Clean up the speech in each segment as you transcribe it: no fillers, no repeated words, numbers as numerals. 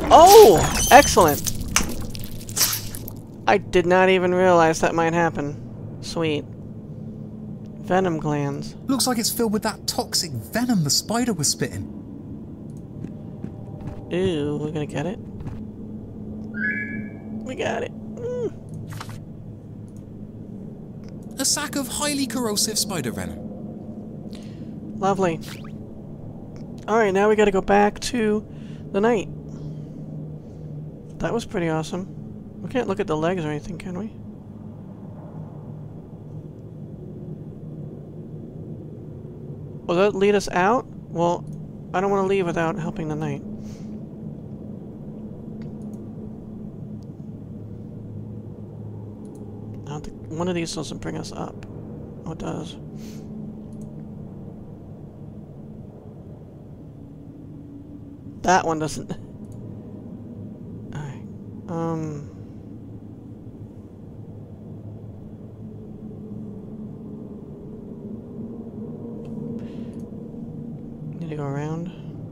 Oh! Excellent! I did not even realize that might happen. Sweet. Venom glands. Looks like it's filled with that toxic venom the spider was spitting. Ooh, we're gonna get it. We got it. A sack of highly corrosive spider venom. Lovely. Alright, now we gotta go back to the night. That was pretty awesome. We can't look at the legs or anything, can we? Will that lead us out? Well, I don't want to leave without helping the knight. I don't think one of these doesn't bring us up. Oh, it does. That one doesn't. Alright. Need to go around.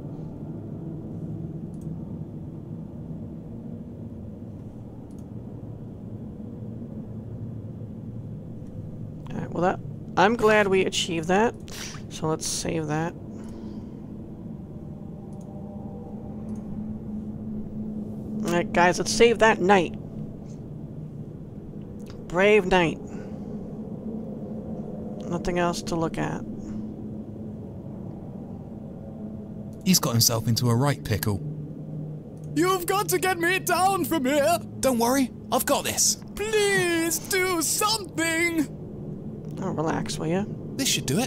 Alright, well that... I'm glad we achieved that. So let's save that. Alright guys, let's save that knight. Brave knight. Nothing else to look at. He's got himself into a right pickle. You've got to get me down from here! Don't worry, I've got this. Please do something! Oh, relax, will ya? This should do it.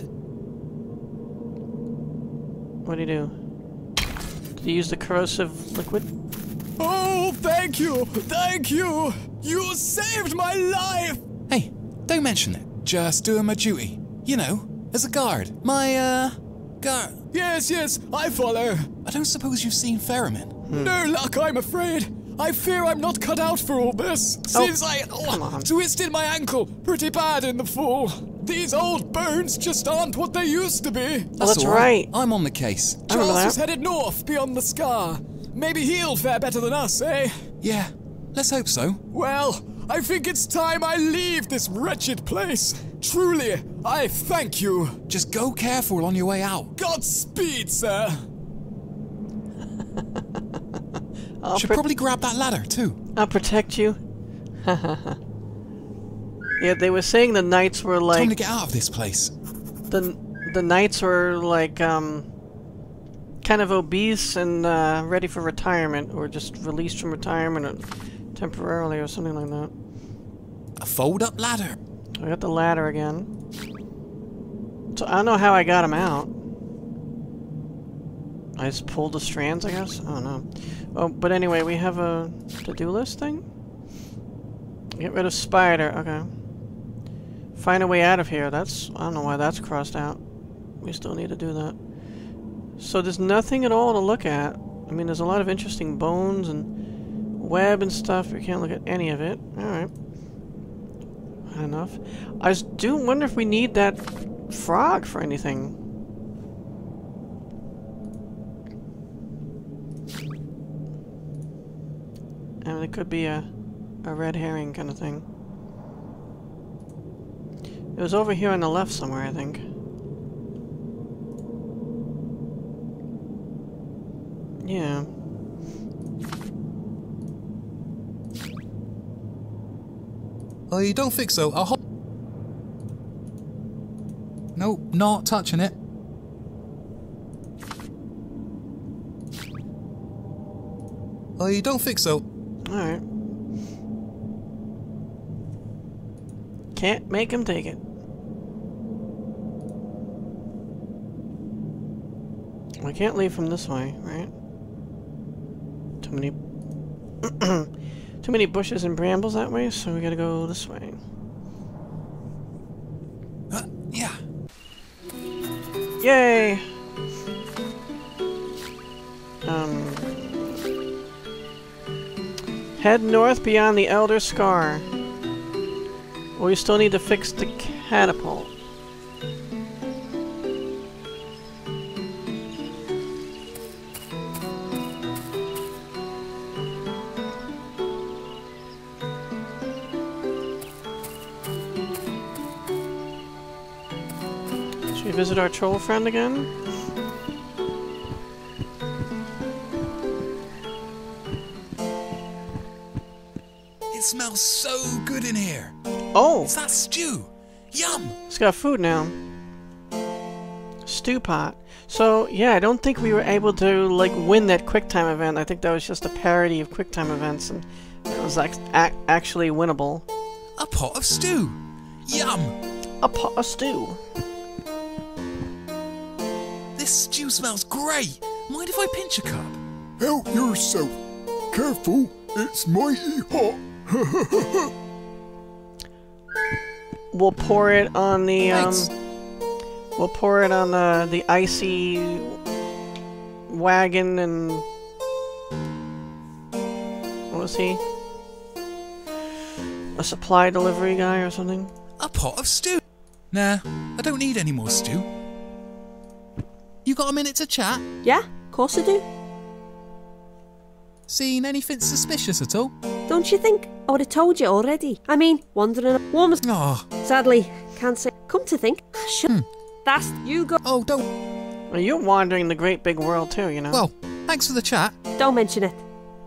What do you do? Did you use the corrosive liquid? Oh, thank you! Thank you! You saved my life! Hey, don't mention it. Just doing my duty. You know, as a guard. My, guard. Yes, I follow. I don't suppose you've seen Ferriman? No luck, I'm afraid. I fear I'm not cut out for all this, since I twisted my ankle pretty bad in the fall. These old bones just aren't what they used to be. That's right. I'm on the case. Charles is headed north beyond the scar. Maybe he'll fare better than us, eh? Yeah, let's hope so. Well, I think it's time I leave this wretched place. Truly, I thank you. Just go careful on your way out. Godspeed, sir. Should probably grab that ladder, too. I'll protect you. Yeah, they were saying the knights were like... Time to get out of this place. The knights were like, kind of obese and ready for retirement, or just released from retirement temporarily or something like that. A fold-up ladder. I got the ladder again. So I don't know how I got him out. I just pulled the strands, I guess? I don't know. Oh, but anyway, we have a to-do list thing? Get rid of spider, okay. Find a way out of here. That's... I don't know why that's crossed out. We still need to do that. So there's nothing at all to look at. I mean, there's a lot of interesting bones and web and stuff. We can't look at any of it. Alright. Enough. I do wonder if we need that frog for anything. I mean, it could be a red herring kind of thing. It was over here on the left somewhere, I think. Yeah. I don't think so. I'll hold... Nope, not touching it. I don't think so. Alright. Can't make him take it. We can't leave from this way, right? Too many... too many bushes and brambles that way, so we gotta go this way. Yeah. Yay! Head north beyond the Elder Scar. We still need to fix the catapult. we visit our troll friend again? It smells so good in here. Oh! It's that stew. Yum! It's got food now. Stew pot. So, yeah, I don't think we were able to, like, win that QuickTime event. I think that was just a parody of QuickTime events, and it was, like, actually winnable. A pot of stew. Yum! A pot of stew. This stew smells great. Mind if I pinch a cup? Help yourself. Careful, it's mighty hot. We'll pour it on the, Thanks. We'll pour it on the icy wagon and... What was he? A supply delivery guy or something? A pot of stew. Nah, I don't need any more stew. You got a minute to chat? Yeah, of course I do. Seen anything suspicious at all? Don't you think I would have told you already? I mean, wandering woman. Oh. Sadly, can't say. Come to think, that's you go. Oh, don't. Well, you're wandering the great big world too, you know. Well, thanks for the chat. Don't mention it.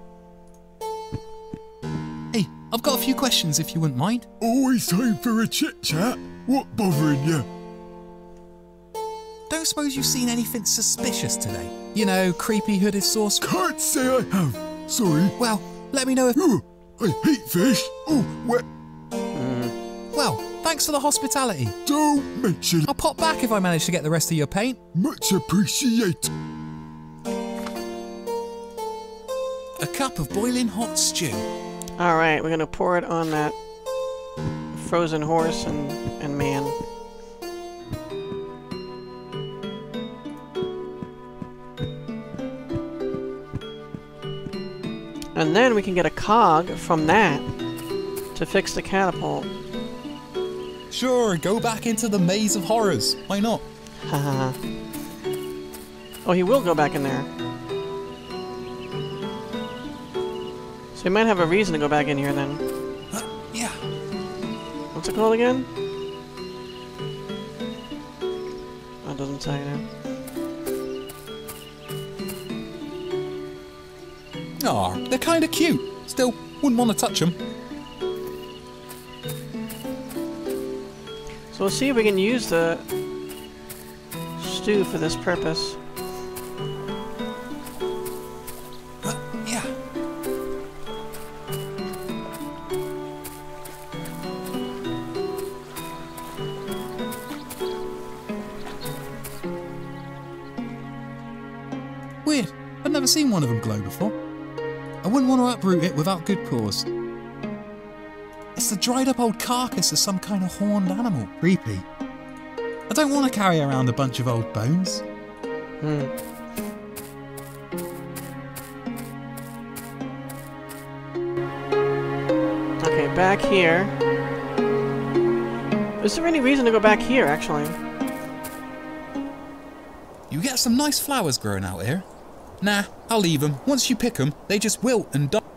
Hey, I've got a few questions if you wouldn't mind. Always time for a chit-chat. What bothering you? Don't suppose you've seen anything suspicious today? You know, creepy hooded sauce. Can't say I have. Sorry. Well, let me know if... Oh, I hate fish. Oh, wet. Well, thanks for the hospitality. Don't mention it. I'll pop back if I manage to get the rest of your paint. Much appreciated. A cup of boiling hot stew. Alright, we're gonna pour it on that frozen horse and man. And then we can get a cog from that to fix the catapult. Sure, go back into the maze of horrors. Why not? Haha. Oh, he will go back in there. So he might have a reason to go back in here then. Yeah. What's it called again? That doesn't say now. Aw, they're kind of cute. Still, wouldn't want to touch them. So we'll see if we can use the stew for this purpose. Yeah. Weird. I've never seen one of them glow before. I wouldn't want to uproot it without good cause. It's the dried up old carcass of some kind of horned animal. Creepy. I don't want to carry around a bunch of old bones. Okay, back here. Is there any reason to go back here, actually? You get some nice flowers growing out here. Nah, I'll leave them. Once you pick them, they just wilt and die.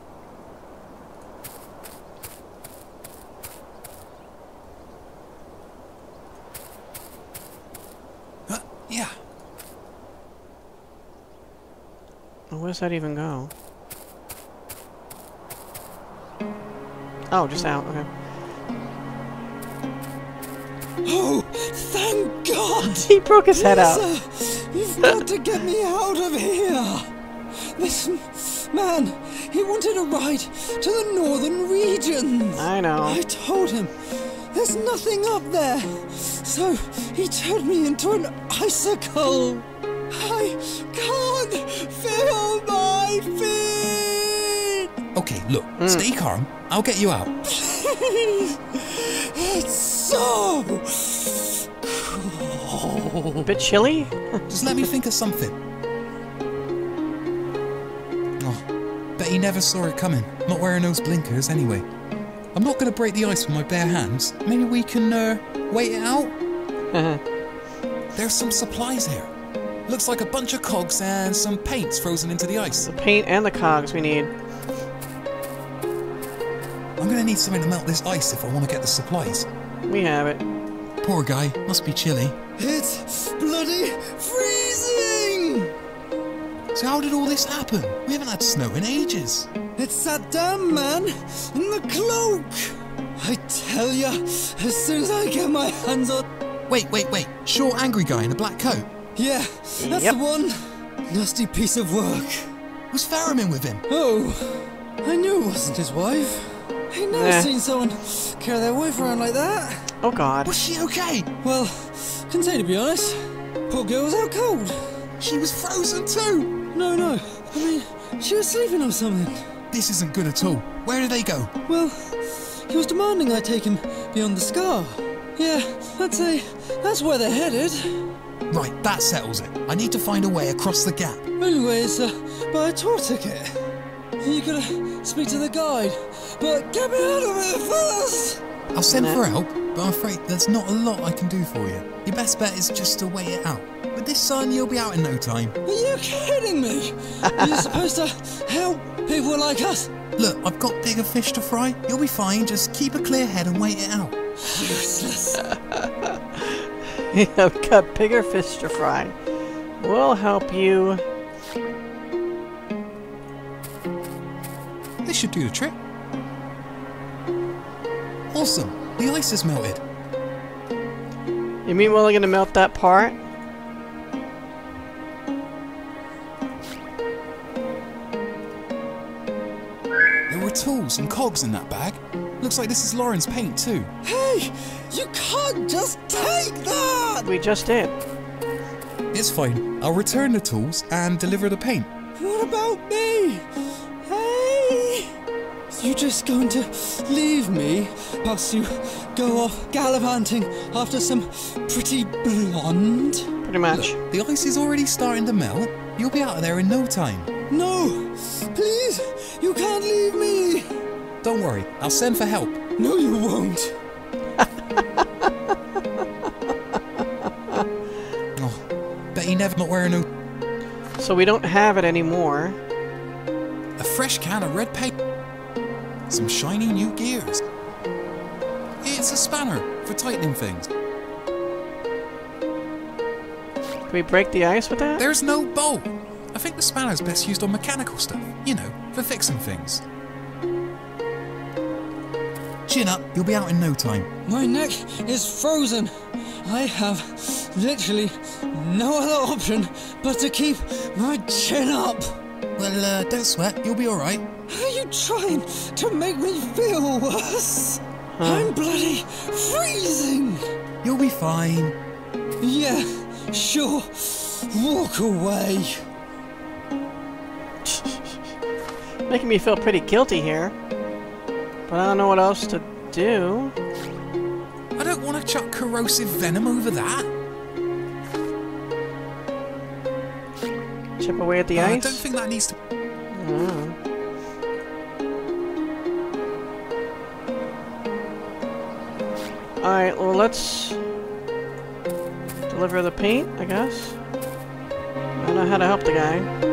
Yeah. Well, where's that even go? Oh, just out, okay. Oh, thank God! He broke his head out. You've got to get me out of here! This man, he wanted a ride to the northern regions. I know. I told him there's nothing up there. So he turned me into an icicle. I can't feel my feet! Okay, look, stay calm. I'll get you out. Please! It's so A bit chilly? Just let me think of something. Oh, bet he never saw it coming. Not wearing those blinkers anyway. I'm not going to break the ice with my bare hands. Maybe we can, wait it out? There's some supplies here. Looks like a bunch of cogs and some paints frozen into the ice. The paint and the cogs we need. I'm going to need something to melt this ice if I want to get the supplies. We have it. Poor guy, must be chilly. It's bloody freezing! So how did all this happen? We haven't had snow in ages. It's that damn man in the cloak! I tell ya, as soon as I get my hands on... Wait. Short, angry guy in a black coat? Yeah, that's the one. Nasty piece of work. Was Ferriman with him? Oh, I knew it wasn't his wife. I've never seen someone carry their wife around like that. Oh God. Was she okay? Well, can say to be honest, poor girl was out cold. She was frozen too. No. I mean, she was sleeping or something. This isn't good at all. Where did they go? Well, he was demanding I take him beyond the scar. Yeah, I'd say that's where they're headed. Right, that settles it. I need to find a way across the gap. Anyways, buy a tour ticket. You gotta speak to the guide, but get me out of it first! I'll send for help, but I'm afraid there's not a lot I can do for you. Your best bet is just to wait it out. With this sun, you'll be out in no time. Are you kidding me? Are you supposed to help people like us? Look, I've got bigger fish to fry. You'll be fine, just keep a clear head and wait it out. Useless. I've got bigger fish to fry. We'll help you. This should do the trick. Awesome, the ice has melted. You mean we're only gonna melt that part? There were tools and cogs in that bag. Looks like this is Lauren's paint too. Hey, you can't just take that! We just did. It's fine. I'll return the tools and deliver the paint. What about me? Hey! You just going to leave me whilst you go off gallivanting after some pretty blonde? Pretty much. Look, the ice is already starting to melt. You'll be out of there in no time. No! Please! You can't leave me! Don't worry, I'll send for help. No, you won't. Oh, bet he never not wearing no... So we don't have it anymore. A fresh can of red paint. Some shiny new gears. It's a spanner for tightening things. Can we break the ice with that? There's no bolt. I think the spanner's best used on mechanical stuff. You know, for fixing things. Chin up, you'll be out in no time. My neck is frozen. I have literally no other option but to keep my chin up. Well, don't sweat, you'll be alright. Are you trying to make me feel worse? I'm bloody freezing. You'll be fine. Yeah, sure. Walk away. Making me feel pretty guilty here. But I don't know what else to do. I don't want to chuck corrosive venom over that. Chip away at the ice? I don't think that needs to... Alright, well let's deliver the paint, I guess. I don't know how to help the guy.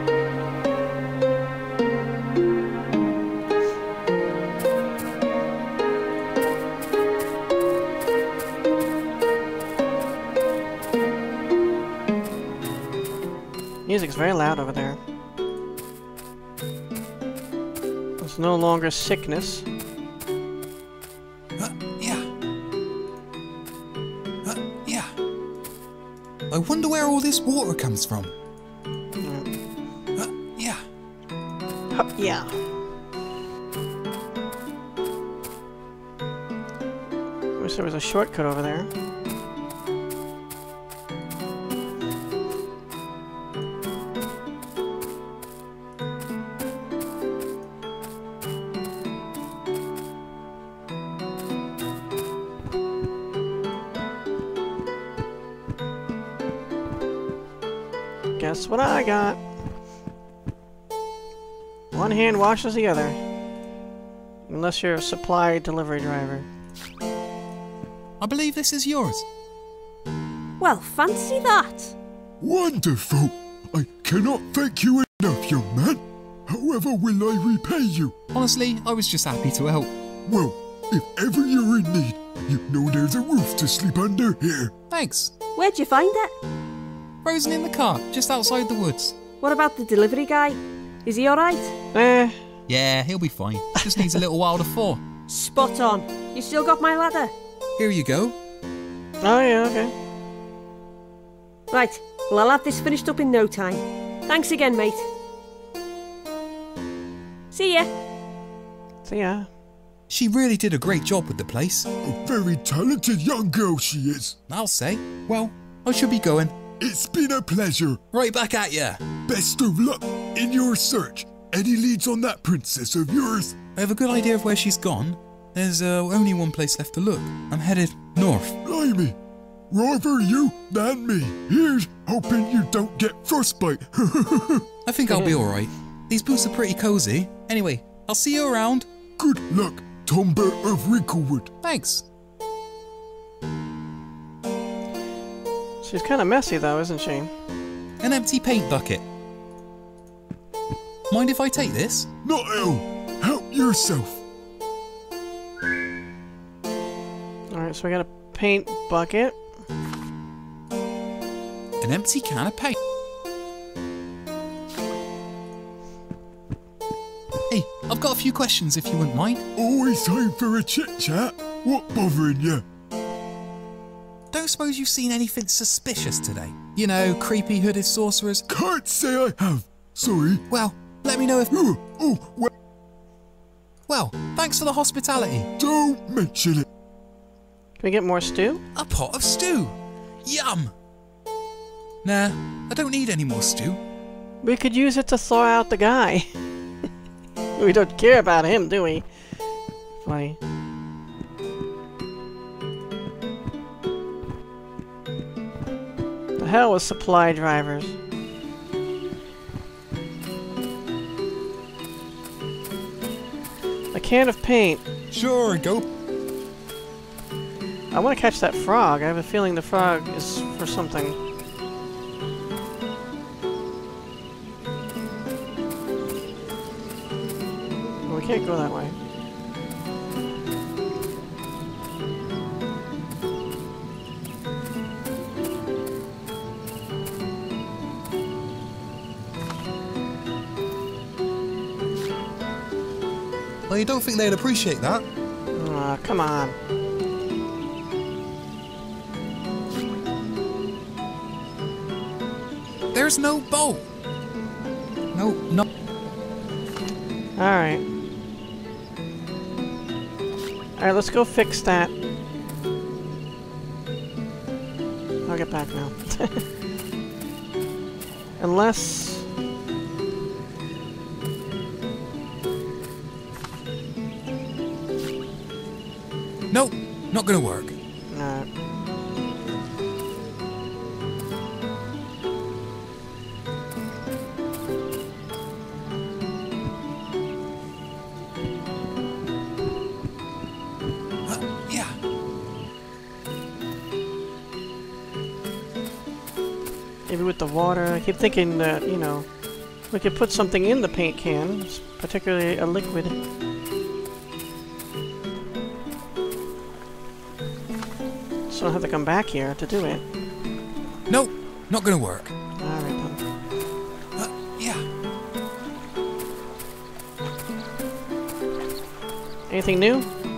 Music's very loud over there. It's no longer sickness. Yeah. I wonder where all this water comes from. Yeah. Yeah. Wish there was a shortcut over there. Guess what I got? One hand washes the other. Unless you're a supply delivery driver. I believe this is yours. Well, fancy that. Wonderful! I cannot thank you enough, young man. However will I repay you? Honestly, I was just happy to help. Well, If ever you're in need, you know there's a roof to sleep under here. Thanks. Where'd you find it? Frozen in the car, just outside the woods. What about the delivery guy? Is he alright? Yeah, he'll be fine. Just needs a little while to thaw. Spot on. You still got my ladder? Here you go. Oh, yeah, okay. Right, well, I'll have this finished up in no time. Thanks again, mate. See ya. See ya. She really did a great job with the place. A very talented young girl she is. I'll say. Well, I should be going. It's been a pleasure. Right back at ya. Best of luck in your search. Any leads on that princess of yours? I have a good idea of where she's gone. There's only one place left to look. I'm headed north. Blimey. Rather you than me. Here's hoping you don't get frostbite. I think I'll be alright. These boots are pretty cozy. Anyway, I'll see you around. Good luck, Tomber of Wrinklewood. Thanks. She's kind of messy, though, isn't she? An empty paint bucket. Mind if I take this? Not ill. Help yourself. Alright, so we got a paint bucket. An empty can of paint. Hey, I've got a few questions if you wouldn't mind. Always time for a chit-chat. What bothering you? Don't suppose you've seen anything suspicious today? You know, creepy hooded sorcerers? Can't say I have. Sorry. Well, let me know if... Well, Well, thanks for the hospitality. don't mention it. Can we get more stew? A pot of stew. Yum. Nah, I don't need any more stew. We could use it to thaw out the guy. We don't care about him, do we? Funny. The hell with supply drivers. A can of paint. Sure, go. I want to catch that frog. I have a feeling the frog is for something. Well, we can't go that way. Well, you don't think they'd appreciate that? Aw, come on. There's no boat. No. Alright. Alright, let's go fix that. I'll get back now. Unless... Nope, not gonna work. No. Yeah. Maybe with the water. I keep thinking that, you know, we could put something in the paint can, particularly a liquid. So I don't have to come back here to do it. Nope, not gonna work. Alright then. Yeah. Anything new?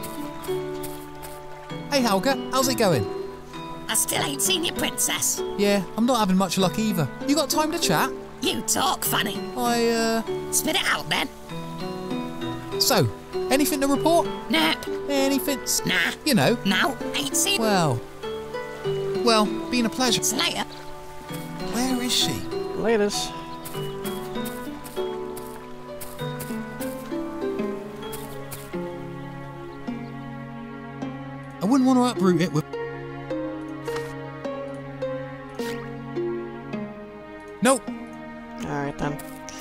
Hey, Helga, how's it going? I still ain't seen your princess. Yeah, I'm not having much luck either. You got time to chat? You talk funny. Spit it out then. So, anything to report? Nah. Anything? Nah. You know. No, ain't seen. Well, been a pleasure. See you later. Where is she? Latest. I wouldn't want to uproot it with... Nope. Alright then.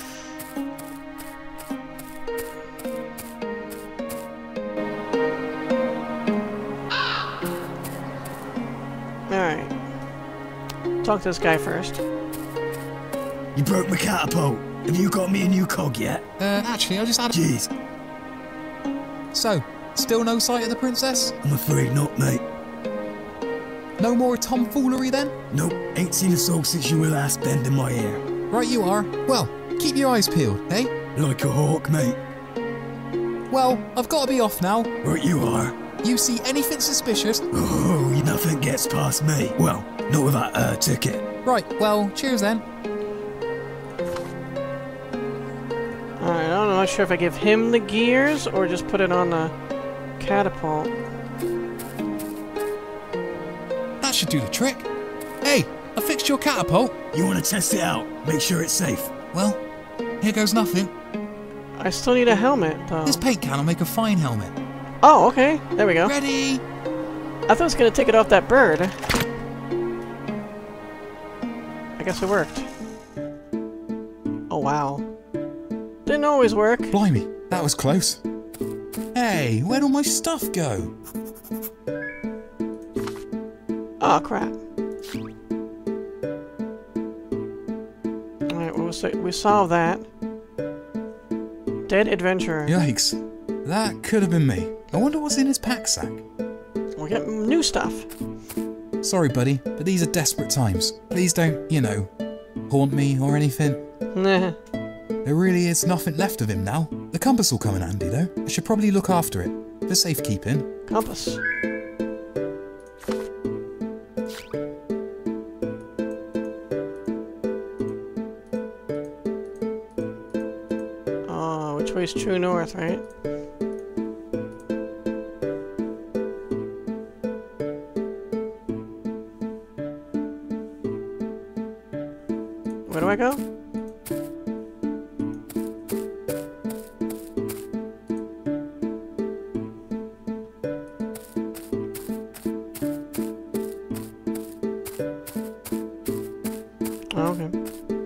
Alright. Talk to this guy first. You broke my catapult. Have you got me a new cog yet? Actually, I just had a... Jeez. So, Still no sight of the princess? I'm afraid not, mate. No more tomfoolery then? Nope, ain't seen a soul since you were last bending my ear. Right you are. Well, keep your eyes peeled, eh? Like a hawk, mate. Well, I've got to be off now. Right you are. You see anything suspicious? Oh, nothing gets past me. Well, not with that ticket. Right, well, cheers then. Alright, I'm not sure if I give him the gears or just put it on the catapult. That should do the trick. Hey, I fixed your catapult. You want to test it out? Make sure it's safe. Well, here goes nothing. I still need a helmet, though. This paint can will make a fine helmet. Oh, okay. There we go. Ready? I thought it was going to take it off that bird. I guess it worked. Oh, wow. Didn't always work. Blimey, that was close. Hey, where'd all my stuff go? Oh, crap. Alright, well, we solved that. Dead adventurer. Yikes. That could have been me. I wonder what's in his pack sack. We're getting new stuff. Sorry, buddy, but these are desperate times. Please don't, you know, haunt me or anything. Nah. There really is nothing left of him now. The compass will come in handy, though. I should probably look after it, for safekeeping. Compass. Oh, which way's true north, right? Where do I go? Okay.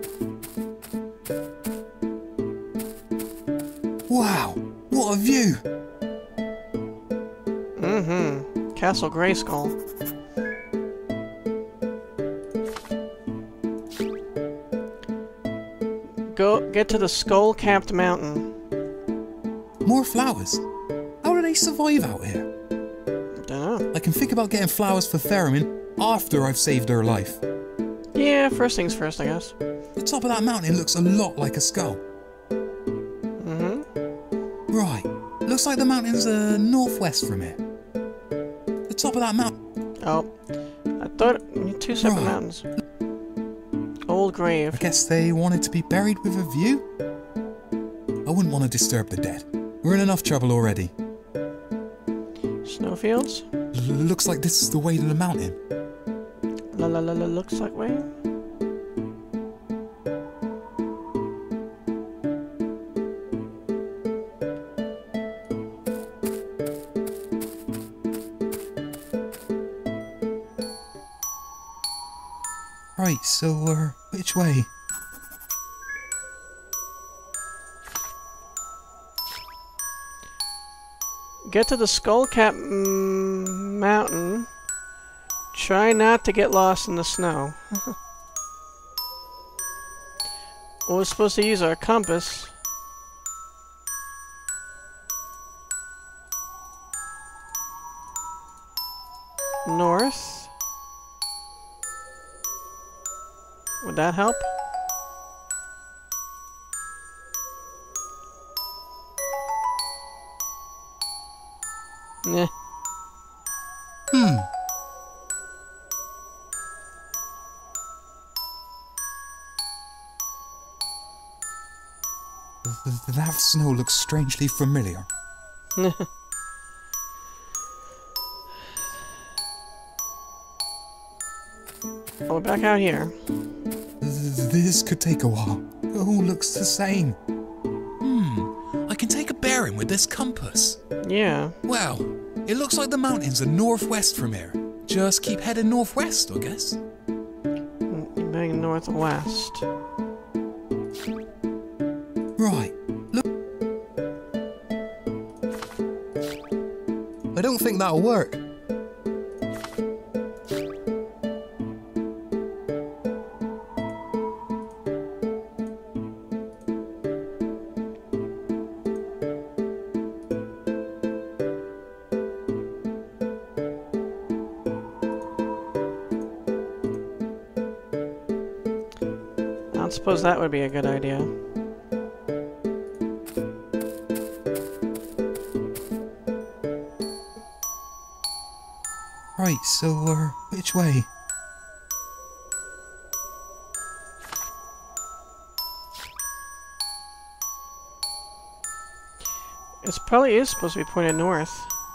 Wow, what a view! Mm-hmm. Castle Grayskull. Get to the skull-capped mountain. More flowers? How do they survive out here? Dunno. I can think about getting flowers for Theremin after I've saved her life. Yeah, first things first, I guess. The top of that mountain looks a lot like a skull. Mm-hmm. Right, looks like the mountain's northwest from here. The top of that mountain. Oh, I thought two separate mountains. Old grave. I guess they wanted to be buried with a view? I wouldn't want to disturb the dead. We're in enough trouble already. Snowfields? Looks like this is the way to the mountain. La la la la, looks like way. Right, so, which way? Get to the skull-capped mountain. Try not to get lost in the snow. Well, we're supposed to use our compass. North. Would that help? Nah. That snow looks strangely familiar. We're back out here. This could take a while. It all looks the same. I can take a bearing with this compass. Yeah. Well, it looks like the mountains are northwest from here. Just keep heading northwest, I guess. Being northwest. Right. Look. I don't think that'll work. Let's suppose that would be a good idea. Right, so, which way? It probably is supposed to be pointed north.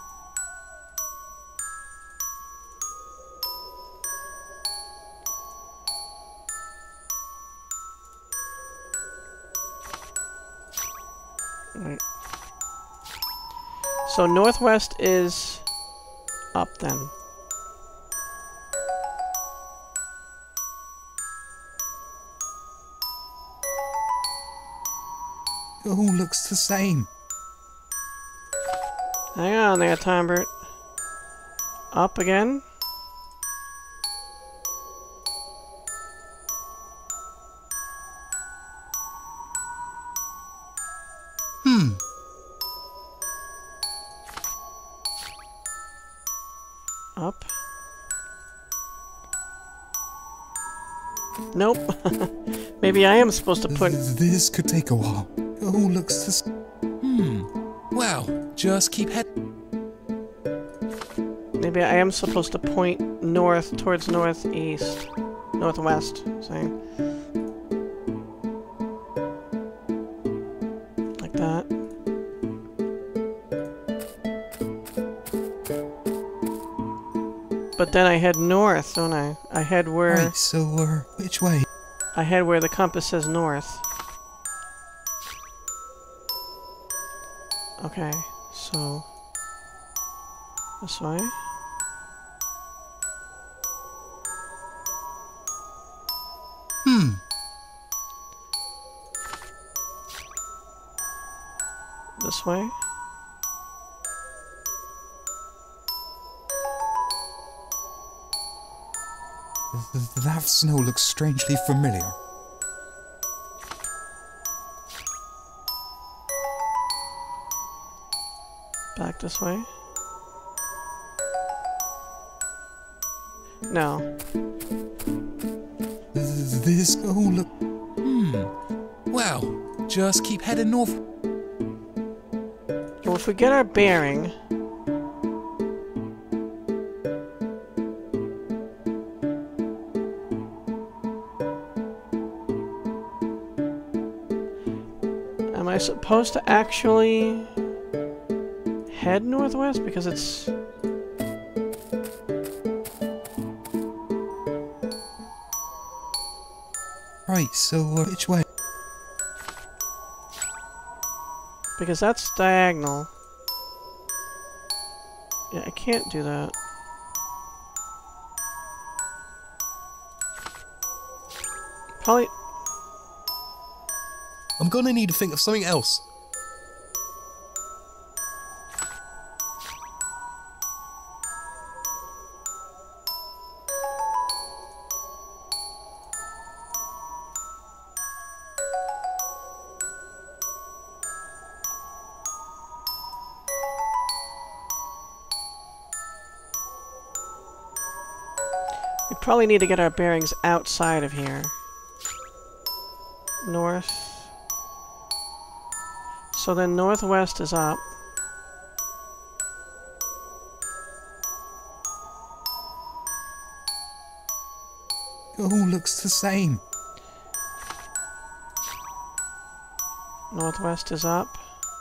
Right. So northwest is up then. It all looks the same. Hang on there, Timbert. Up again? Up. Nope. Maybe I am supposed to put... This could take a while. It all looks the same. Well, just keep heading. Maybe I am supposed to point north towards northeast. Northwest, saying. Like that. But then I head north, don't I? I head where... Right, so, which way? I head where the compass says north. Okay, so... this way? This way? That snow looks strangely familiar. Back this way? No. This all look... Well, just keep heading north. Well, if we get our bearing... Am I supposed to actually head northwest? Because it's... Right, so which way? Because that's diagonal. Yeah, I can't do that. Probably... I'm gonna need to think of something else. We probably need to get our bearings outside of here. North. So then northwest is up. It all looks the same. Northwest is up.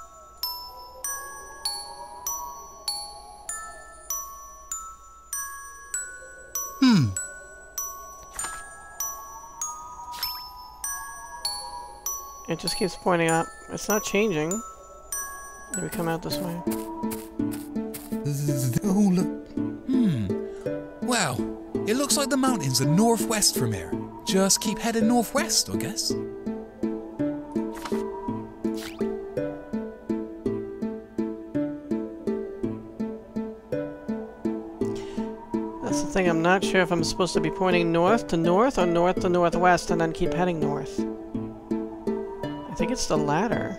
It just keeps pointing up. It's not changing. Maybe come out this way. Oh, look. Well, it looks like the mountains are northwest from here. Just keep heading northwest, I guess. That's the thing, I'm not sure if I'm supposed to be pointing north to north or north to northwest and then keep heading north. I think it's the latter.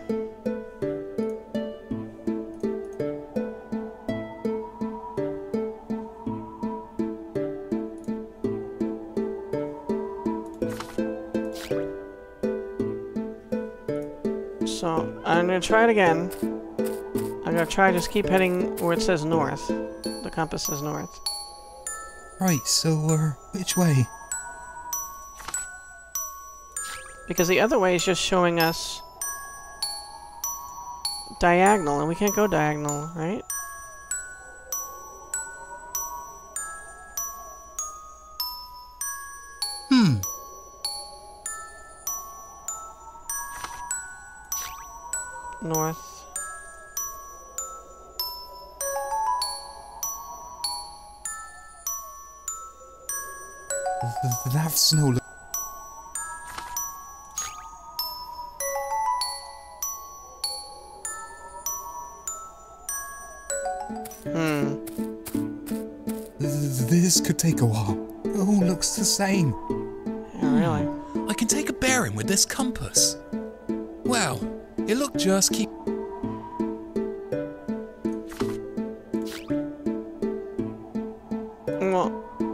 I'm gonna try it again. I'm gonna try just keep heading where it says north. The compass says north. Right, so, which way? Because the other way is just showing us diagonal, and we can't go diagonal, right? North. That's no... This could take a while. It all looks the same. Yeah, really? I can take a bearing with this compass. Well, it looked just keep... Well,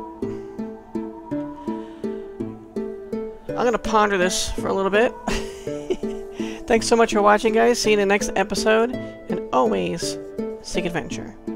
I'm gonna ponder this for a little bit. Thanks so much for watching, guys. See you in the next episode, and always seek adventure.